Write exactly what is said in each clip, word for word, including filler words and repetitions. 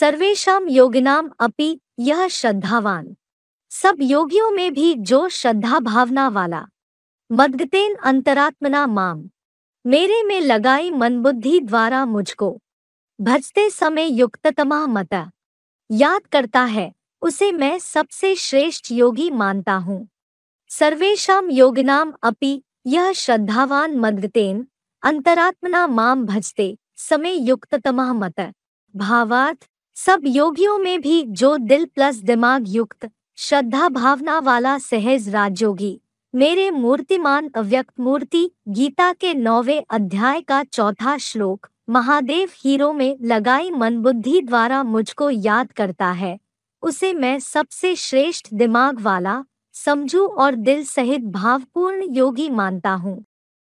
सर्वेषां योगिनाम अपि यह श्रद्धावान, सब योगियों में भी जो श्रद्धा भावना वाला, मद्गतेन अंतरात्मना माम, मेरे में लगाई मन बुद्धि द्वारा मुझको, भजते समय युक्ततमः मता, याद करता है, उसे मैं सबसे श्रेष्ठ योगी मानता हूँ। सर्वेषां योगिनाम अपि यह श्रद्धावान मद्गतेन अंतरात्मना माम भजते समय युक्ततमः मता। भावार्थ, सब योगियों में भी जो दिल प्लस दिमाग युक्त श्रद्धा भावना वाला सहज राजयोगी, मेरे मूर्तिमान अव्यक्त मूर्ति गीता के नौवें अध्याय का चौथा श्लोक महादेव हीरो में लगाई मन बुद्धि द्वारा मुझको याद करता है, उसे मैं सबसे श्रेष्ठ दिमाग वाला, समझू और दिल सहित भावपूर्ण योगी मानता हूँ।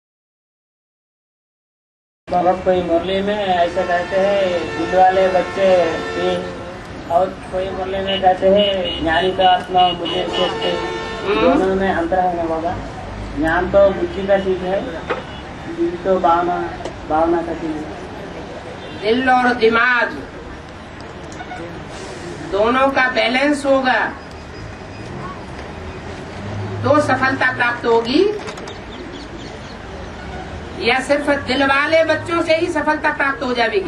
कोई मुरली में ऐसे कहते हैं दिल वाले बच्चे, और कोई मुरली में कहते हैं ज्ञानी का आत्मा मुझे सोचते, दोनों में अंतर है ना बाबा। ज्ञान तो बुद्धि का चीज है, दिल तो भावना भावना का चीज है। दिल और दिमाग दोनों का बैलेंस होगा तो सफलता प्राप्त होगी, या सिर्फ दिल वाले बच्चों से ही सफलता प्राप्त हो जाएगी?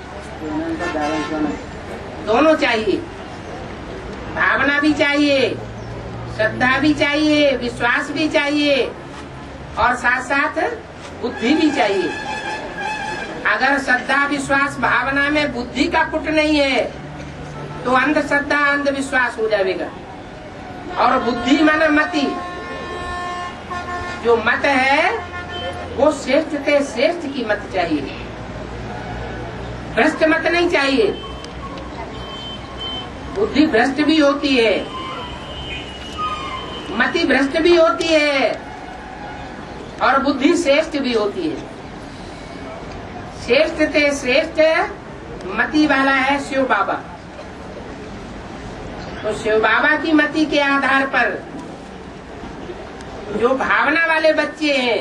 दोनों चाहिए, भावना भी चाहिए, श्रद्धा भी चाहिए, विश्वास भी चाहिए, और साथ साथ बुद्धि भी चाहिए। अगर श्रद्धा विश्वास भावना में बुद्धि का पुट नहीं है तो अंधश्रद्धा अंधविश्वास हो जाएगा। और बुद्धि माने मति, जो मत है वो श्रेष्ठ से श्रेष्ठ की मत चाहिए, भ्रष्ट मत नहीं चाहिए। बुद्धि भ्रष्ट भी होती है, मति भ्रष्ट भी होती है, और बुद्धि श्रेष्ठ भी होती है। श्रेष्ठ से श्रेष्ठ मति वाला है शिव बाबा। तो शिव बाबा की मति के आधार पर जो भावना वाले बच्चे हैं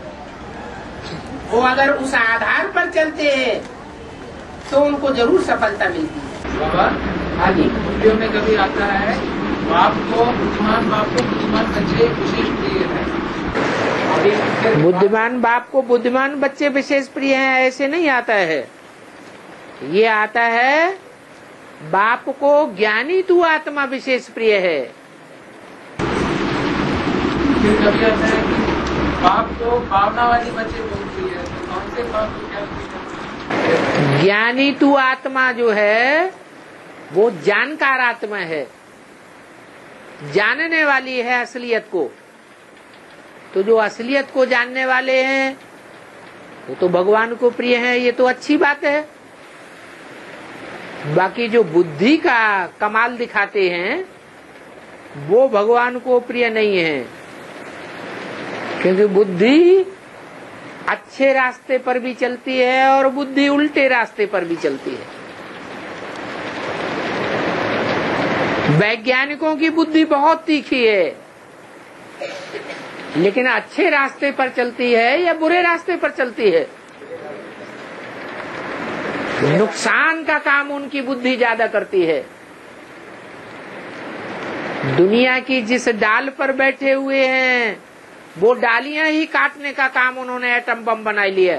वो अगर उस आधार पर चलते हैं तो उनको जरूर सफलता मिलती है। बाबा आगे वीडियो में कभी आता है बाप को बुद्धिमान बाप को बुद्धिमान बच्चे विशेष प्रिय है। बुद्धिमान बाप को बुद्धिमान बच्चे विशेष प्रिय हैं, ऐसे नहीं आता है। ये आता है बाप को ज्ञानी तू आत्मा विशेष प्रिय है। फिर कभी आता है कि बाप को भावना वाली बच्चे बहुत प्रिय है, तो कौन से बाप को क्या प्रिय है? ज्ञानी तू आत्मा जो है वो जानकार आत्मा है, जानने वाली है असलियत को। तो जो असलियत को जानने वाले हैं वो तो भगवान को प्रिय है, ये तो अच्छी बात है। बाकी जो बुद्धि का कमाल दिखाते हैं वो भगवान को प्रिय नहीं है, क्योंकि बुद्धि अच्छे रास्ते पर भी चलती है और बुद्धि उल्टे रास्ते पर भी चलती है। वैज्ञानिकों की बुद्धि बहुत तीखी है, लेकिन अच्छे रास्ते पर चलती है या बुरे रास्ते पर चलती है? नुकसान का काम उनकी बुद्धि ज्यादा करती है। दुनिया की जिस डाल पर बैठे हुए हैं वो डालियां ही काटने का काम उन्होंने एटम बम बना लिया।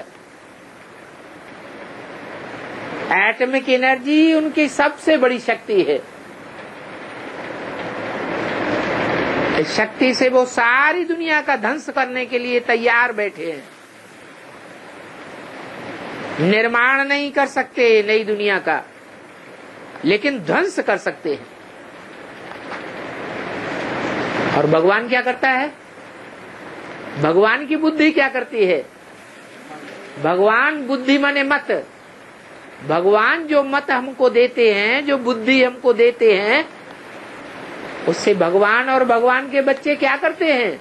एटमिक एनर्जी उनकी सबसे बड़ी शक्ति है। इस शक्ति से वो सारी दुनिया का ध्वंस करने के लिए तैयार बैठे हैं। निर्माण नहीं कर सकते नई दुनिया का, लेकिन ध्वंस कर सकते हैं। और भगवान क्या करता है? भगवान की बुद्धि क्या करती है? भगवान बुद्धि माने मत। भगवान जो मत हमको देते हैं, जो बुद्धि हमको देते हैं, उससे भगवान और भगवान के बच्चे क्या करते हैं?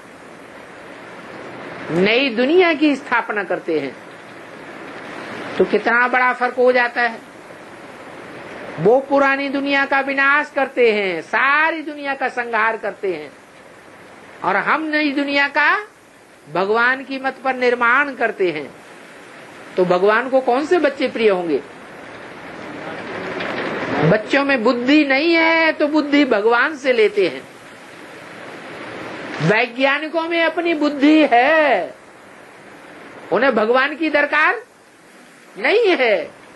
नई दुनिया की स्थापना करते हैं। तो कितना बड़ा फर्क हो जाता है। वो पुरानी दुनिया का विनाश करते हैं, सारी दुनिया का संहार करते हैं, और हम नई दुनिया का भगवान की मत पर निर्माण करते हैं। तो भगवान को कौन से बच्चे प्रिय होंगे? बच्चों में बुद्धि नहीं है तो बुद्धि भगवान से लेते हैं। वैज्ञानिकों में अपनी बुद्धि है, उन्हें भगवान की दरकार नहीं है।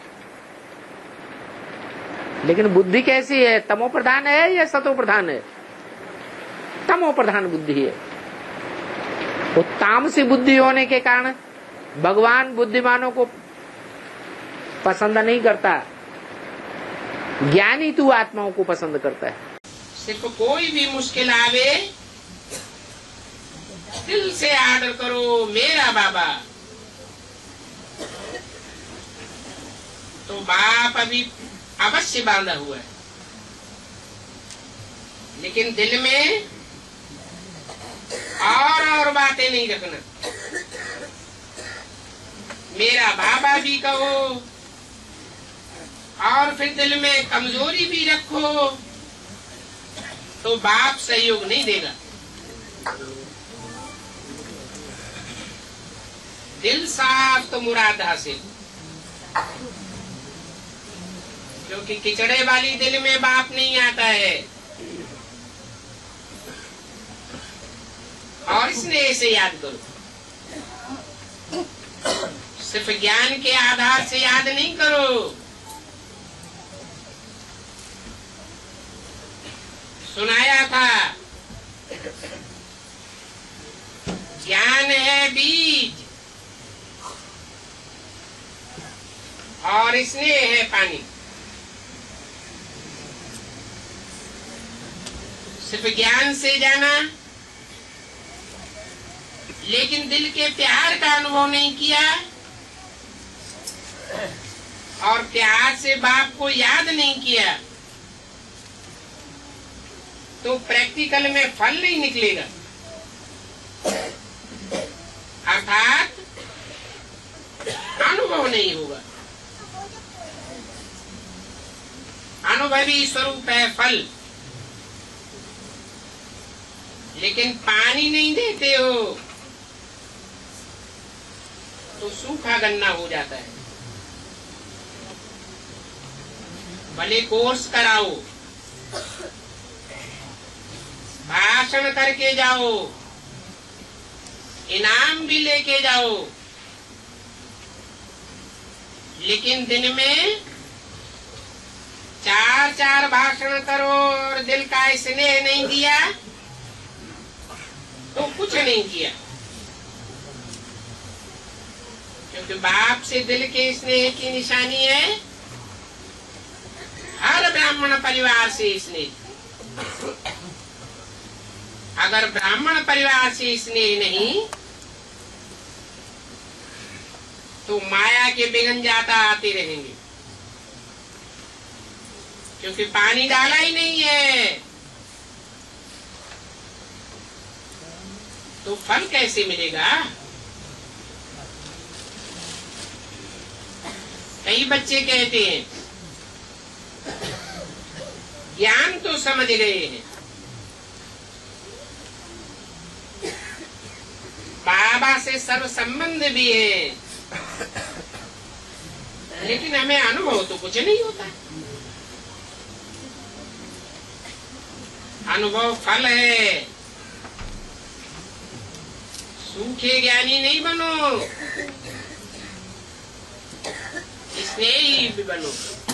लेकिन बुद्धि कैसी है? तमो प्रधान है या सतो प्रधान है? तमो प्रधान बुद्धि है। वो तामसी बुद्धि होने के कारण भगवान बुद्धिमानों को पसंद नहीं करता, ज्ञानी तू आत्माओं को पसंद करता है। सिर्फ कोई भी मुश्किल आवे दिल से आदर करो मेरा बाबा, तो बाप अभी अवश्य बांधा हुआ है, लेकिन दिल में और और बातें नहीं रखना। मेरा बाबा भी कहो और फिर दिल में कमजोरी भी रखो तो बाप सहयोग नहीं देगा। दिल साफ तो मुराद हासिल, क्योंकि किचड़े वाली दिल में बाप नहीं आता है। और स्नेह से याद करो, सिर्फ ज्ञान के आधार से याद नहीं करो। सुनाया था ज्ञान है बीज और स्नेह है पानी। सिर्फ ज्ञान से जाना लेकिन दिल के प्यार का अनुभव नहीं किया और प्यार से बाप को याद नहीं किया तो प्रैक्टिकल में फल नहीं निकलेगा। अर्थात अनुभव नहीं होगा। अनुभवी स्वरूप है फल, लेकिन पानी नहीं देते हो तो सूखा गन्ना हो जाता है। भले कोर्स कराओ, भाषण करके जाओ, इनाम भी लेके जाओ, लेकिन दिन में चार चार भाषण करो और दिल का स्नेह नहीं दिया तो कुछ नहीं किया। क्योंकि बाप से दिल के स्नेह की निशानी है हर ब्राह्मण परिवार से स्नेह। अगर ब्राह्मण परिवार से स्नेह नहीं तो माया के बिगन जाता आते रहेंगे, क्योंकि पानी डाला ही नहीं है तो फल कैसे मिलेगा। कई बच्चे कहते हैं ज्ञान तो समझ गए हैं, बाबा से सर्व संबंध भी है, लेकिन हमें अनुभव तो कुछ नहीं होता। अनुभव फल है। सूखे ज्ञानी नहीं बनो, स्नेही भी बनो।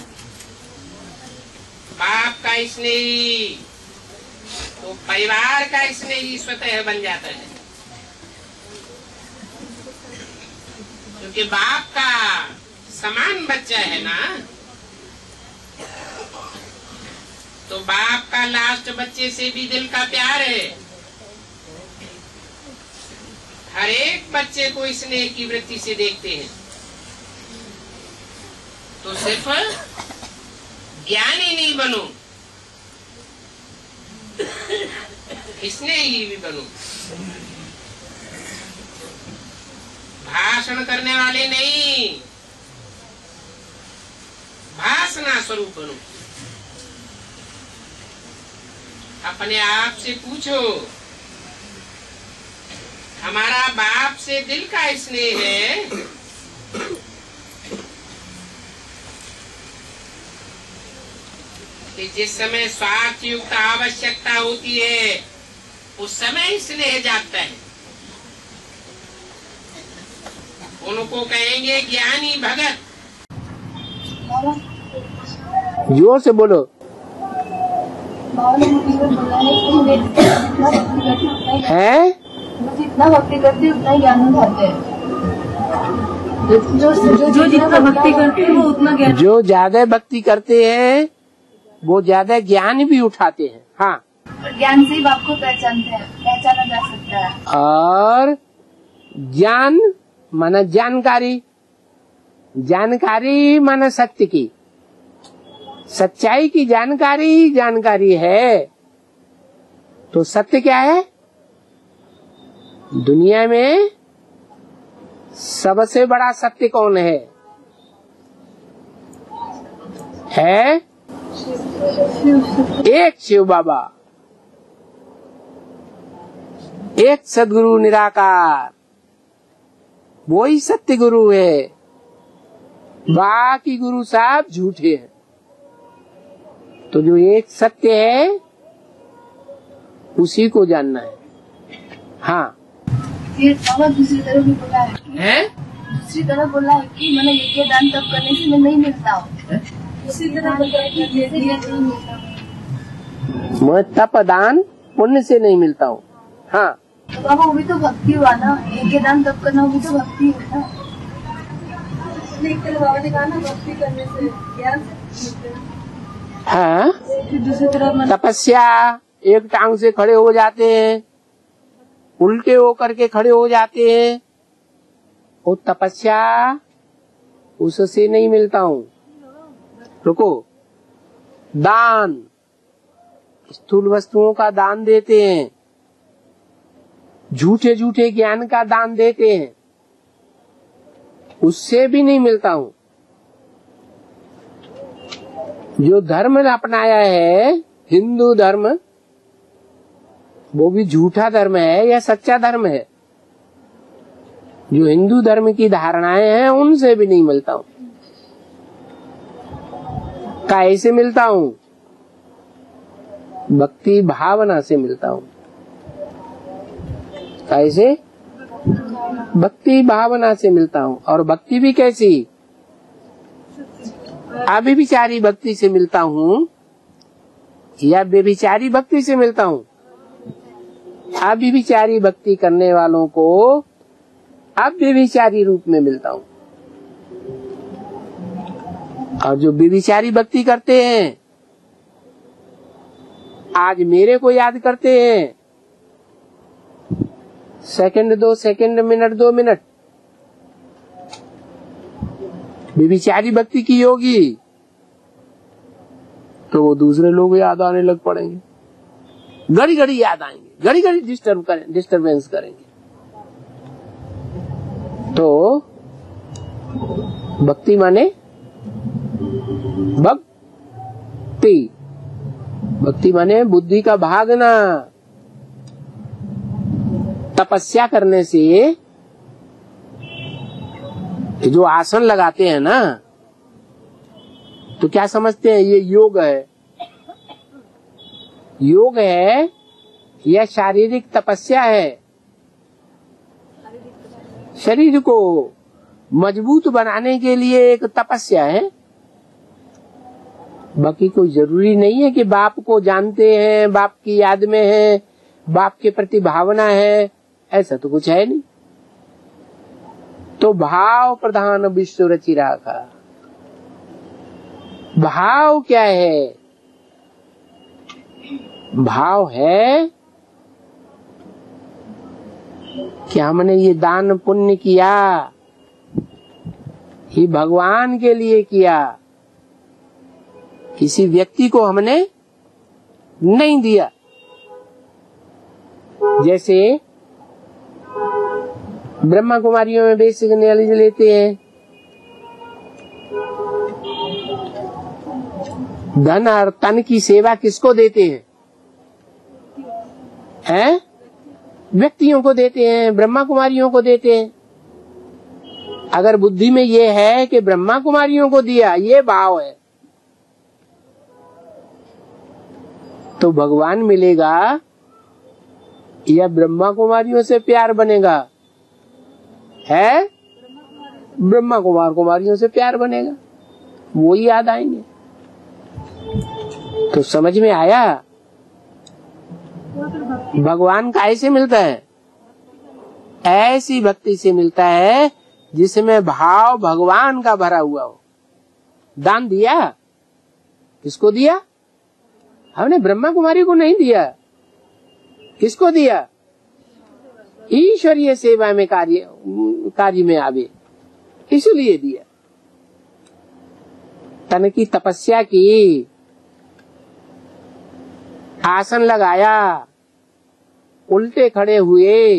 बाप का स्नेही तो परिवार का स्नेही स्वतः बन जाता है, क्योंकि बाप का समान बच्चा है ना। तो बाप का लास्ट बच्चे से भी दिल का प्यार है। हर एक बच्चे को स्नेह की वृत्ति से देखते हैं। तो सिर्फ ज्ञानी नहीं बनो, स्नेही भी बनो। भाषण करने वाले नहीं, भाषणा स्वरूप बनो। अपने आप से पूछो, हमारा बाप से दिल का स्नेह है कि जिस समय स्वार्थ युक्त आवश्यकता होती है उस समय स्नेह जागता है। उनको कहेंगे ज्ञानी भगत। जोर से बोलो। है जितना भक्ति करते हैं उतना ही ज्ञान में खाते हैं। जो जो जितना भक्ति करते हैं वो उतना ज्ञान, जो ज्यादा भक्ति करते हैं वो ज्यादा ज्ञान भी उठाते हैं। हाँ, ज्ञान से ही बाप को पहचानते हैं, पहचाना जा सकता है। और ज्ञान माना जानकारी, जानकारी माना सत्य की, सच्चाई की जानकारी जानकारी है। तो सत्य क्या है? दुनिया में सबसे बड़ा सत्य कौन है? है एक शिव बाबा, एक सदगुरु निराकार, वो ही सत्य गुरु है। बाकी गुरु साहब झूठे हैं। तो जो एक सत्य है उसी को जानना है। हाँ, ये बाबा दूसरी तरफ भी बोला है कि, है? दूसरी तरफ बोला है कि मैंने यज्ञ दान तब करने से मैं नहीं मिलता हूँ। दूसरी तरफ बोला है कि यज्ञ नहीं मिलता हूँ। मैं तप दान पुण्य से नहीं मिलता हूँ। हाँ, तो बाबा वो भी तो भक्ति हुआ ना, यज्ञ दान तब करना वो भी तो भक्ति हुआ ना। बाबा ने कहा ना भक्ति करने से ज्ञान। हाँ, दूसरी तरफ तपस्या, एक टांग से खड़े हो जाते हैं, उल्टे होकर के खड़े हो जाते हैं, वो तपस्या उससे नहीं मिलता हूँ। रुको, दान, स्थूल वस्तुओं का दान देते हैं, झूठे झूठे ज्ञान का दान देते हैं, उससे भी नहीं मिलता हूँ। जो धर्म अपनाया है हिंदू धर्म, वो भी झूठा धर्म है या सच्चा धर्म है? जो हिंदू धर्म की धारणाएं हैं उनसे भी नहीं मिलता हूँ। कैसे मिलता हूँ? भक्ति भावना से मिलता हूँ। कैसे? भक्ति भावना से मिलता हूँ। और भक्ति भी कैसी? अभिविचारी भक्ति से मिलता हूँ या बेविचारी भक्ति से मिलता हूँ? अभिविचारी भक्ति करने वालों को अव्यभिचारी रूप में मिलता हूँ। और जो बेविचारी भक्ति करते हैं, आज मेरे को याद करते हैं, सेकंड दो सेकंड, मिनट दो मिनट, बेविचारी भक्ति की होगी तो वो दूसरे लोग याद आने लग पड़ेंगे, घड़ी घड़ी याद आएंगे, घड़ी घड़ी डिस्टर्ब करें डिस्टर्बेंस करेंगे। तो भक्ति माने भक्ति, भक्ति माने बुद्धि का भागना। तपस्या करने से जो आसन लगाते हैं ना, तो क्या समझते हैं? ये योग है। योग है या शारीरिक तपस्या है? शरीर को मजबूत बनाने के लिए एक तपस्या है। बाकी कोई जरूरी नहीं है कि बाप को जानते हैं, बाप की याद में है, बाप के प्रति भावना है, ऐसा तो कुछ है नहीं। तो भाव प्रधान विश्व रचि राखा। भाव क्या है? भाव है कि हमने ये दान पुण्य किया, ये भगवान के लिए किया, किसी व्यक्ति को हमने नहीं दिया। जैसे ब्रह्मा कुमारियों में बेसिक नॉलेज लेते हैं, धन और तन की सेवा किसको देते हैं? हैं? व्यक्तियों को देते हैं, ब्रह्मा कुमारियों को देते हैं। अगर बुद्धि में ये है कि ब्रह्मा कुमारियों को दिया, ये भाव है, तो भगवान मिलेगा या ब्रह्मा कुमारियों से प्यार बनेगा? है ब्रह्मा कुमार कुमारियों से प्यार बनेगा, वो ही याद आएंगे। तो समझ में आया भगवान कैसे मिलता है? ऐसी भक्ति से मिलता है जिसमें भाव भगवान का भरा हुआ हो। दान दिया, किसको दिया? हमने ब्रह्मा कुमारी को नहीं दिया। किसको दिया? ईश्वरीय सेवा में कार्य कार्य में आवे, इसलिए दिया। तन की तपस्या की, आसन लगाया, उल्टे खड़े हुए,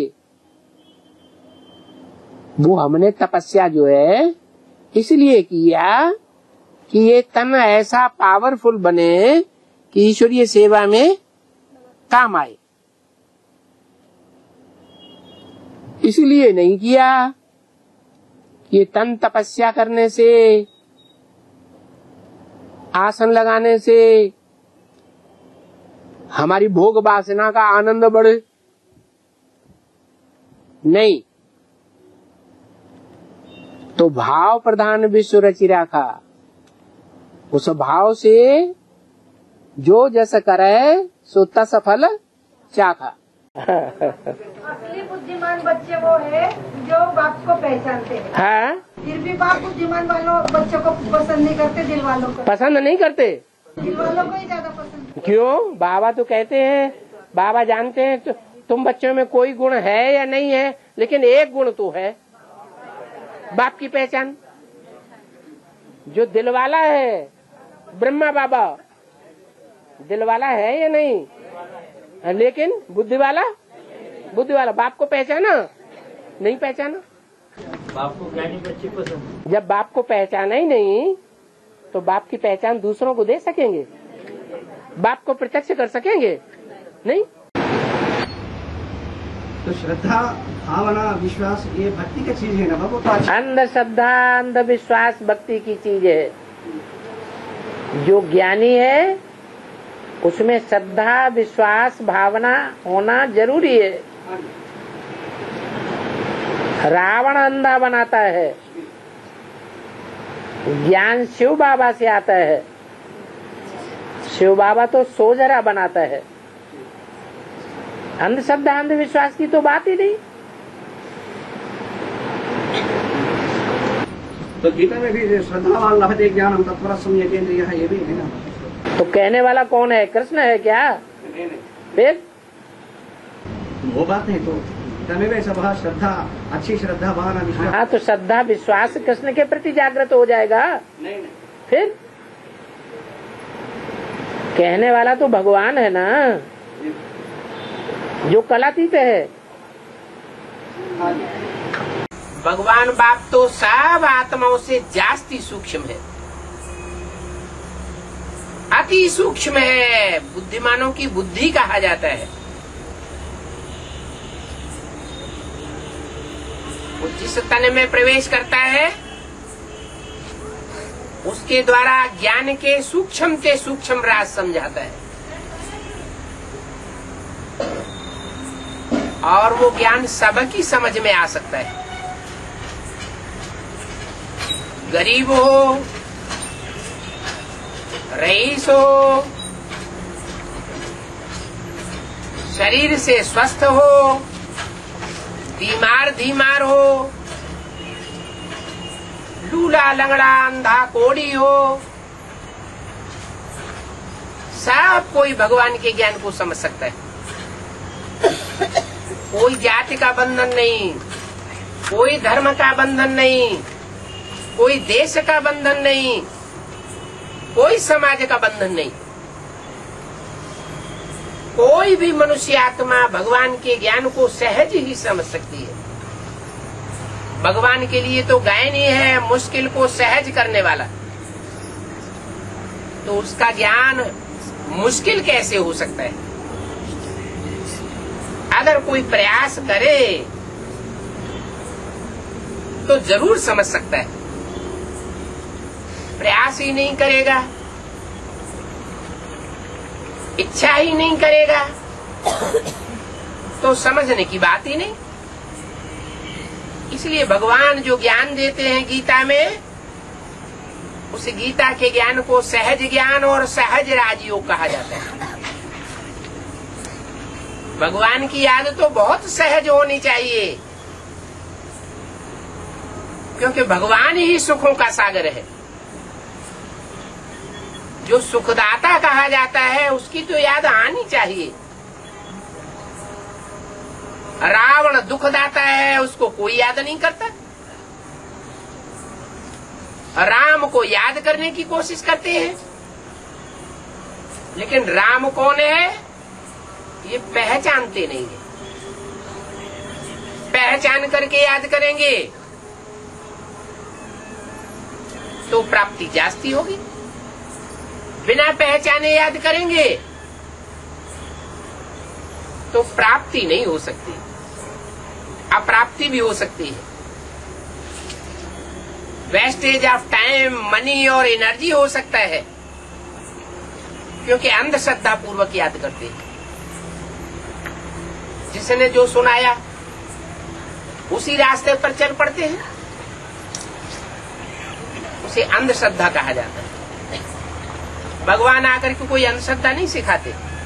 वो हमने तपस्या जो है इसलिए किया कि ये तन ऐसा पावरफुल बने कि ईश्वरीय सेवा में काम आए। इसलिए नहीं किया ये तन तपस्या करने से, आसन लगाने से हमारी भोग वासना का आनंद बढ़े। नहीं, तो भाव प्रधान विश्व रचि राखा। उस भाव से जो जस करे सो तस फल चाखा। असली बुद्धिमान बच्चे वो है जो बाप को पहचानते हैं। हाँ, फिर भी बाप बुद्धिमान वालों बच्चों को पसंद नहीं करते, दिल वालों को पसंद नहीं करते। दिल वालों को ही ज्यादा पसंद। क्यों? बाबा तो कहते हैं, बाबा जानते हैं तो तुम बच्चों में कोई गुण है या नहीं है, लेकिन एक गुण तो है, बाप की पहचान। जो दिल वाला है, ब्रह्मा बाबा दिल वाला है या नहीं, लेकिन बुद्धि वाला बुद्धि वाला बाप को पहचाना नहीं पहचाना। बाप को ज्ञानी बच्चे पसंद। जब बाप को पहचाना ही नहीं तो बाप की पहचान दूसरों को दे सकेंगे? बाप को प्रत्यक्ष कर सकेंगे? नहीं। तो श्रद्धा, भावना, विश्वास ये भक्ति की चीज है ना बाबू। तो अंधश्रद्धा अंधविश्वास भक्ति की चीज है। जो ज्ञानी है उसमें श्रद्धा, विश्वास, भावना होना जरूरी है। रावण अंधा बनाता है, ज्ञान शिव बाबा से आता है। शिव बाबा तो सोजरा बनाता है। अंधश्रद्धा अंधविश्वास की तो बात ही नहीं। तो गीता में भी श्रद्धावान लभते ज्ञानम तत्पर सम्यकेन्द्रियः ये भी है ना। तो कहने वाला कौन है? कृष्ण है क्या? फिर वो बात है। तो तमेव सब श्रद्धा, अच्छी श्रद्धा, भावना, विश्वास। हाँ, तो श्रद्धा विश्वास कृष्ण के प्रति जागृत हो जाएगा। नहीं नहीं, फिर कहने वाला तो भगवान है ना, जो कलातीत है। भगवान बाप तो सब आत्माओं से जास्ती सूक्ष्म है, अति सूक्ष्म है। बुद्धिमानों की बुद्धि कहा जाता है। वो जिस तन में प्रवेश करता है उसके द्वारा ज्ञान के सूक्ष्म से सूक्ष्म राज समझाता है, और वो ज्ञान सबकी समझ में आ सकता है। गरीब हो, रईस हो, शरीर से स्वस्थ हो, बीमार धीमार हो, लूला लंगड़ा अंधा कोड़ी हो, सब कोई भगवान के ज्ञान को समझ सकता है। कोई जाति का बंधन नहीं, कोई धर्म का बंधन नहीं, कोई देश का बंधन नहीं, कोई समाज का बंधन नहीं। कोई भी मनुष्य आत्मा भगवान के ज्ञान को सहज ही समझ सकती है। भगवान के लिए तो गायन ही है मुश्किल को सहज करने वाला। तो उसका ज्ञान मुश्किल कैसे हो सकता है? अगर कोई प्रयास करे तो जरूर समझ सकता है। प्रयास ही नहीं करेगा इच्छा ही नहीं करेगा तो समझने की बात ही नहीं। इसलिए भगवान जो ज्ञान देते हैं गीता में, उस गीता के ज्ञान को सहज ज्ञान और सहज राजयोग कहा जाता है। भगवान की याद तो बहुत सहज होनी चाहिए, क्योंकि भगवान ही सुखों का सागर है। जो सुखदाता कहा जाता है उसकी तो याद आनी चाहिए। रावण दुखदाता है, उसको कोई याद नहीं करता। राम को याद करने की कोशिश करते हैं, लेकिन राम कौन है ये पहचानते नहीं है। पहचान करके याद करेंगे तो प्राप्ति जास्ती होगी, बिना पहचाने याद करेंगे तो प्राप्ति नहीं हो सकती, अप्राप्ति भी हो सकती है। वेस्टेज ऑफ टाइम, मनी और एनर्जी हो सकता है, क्योंकि अंधश्रद्धा पूर्वक याद करते हैं। जिसने जो सुनाया उसी रास्ते पर चल पड़ते हैं, उसे अंधश्रद्धा कहा जाता है। भगवान आकर के कोई अंधश्रद्धा नहीं सिखाते।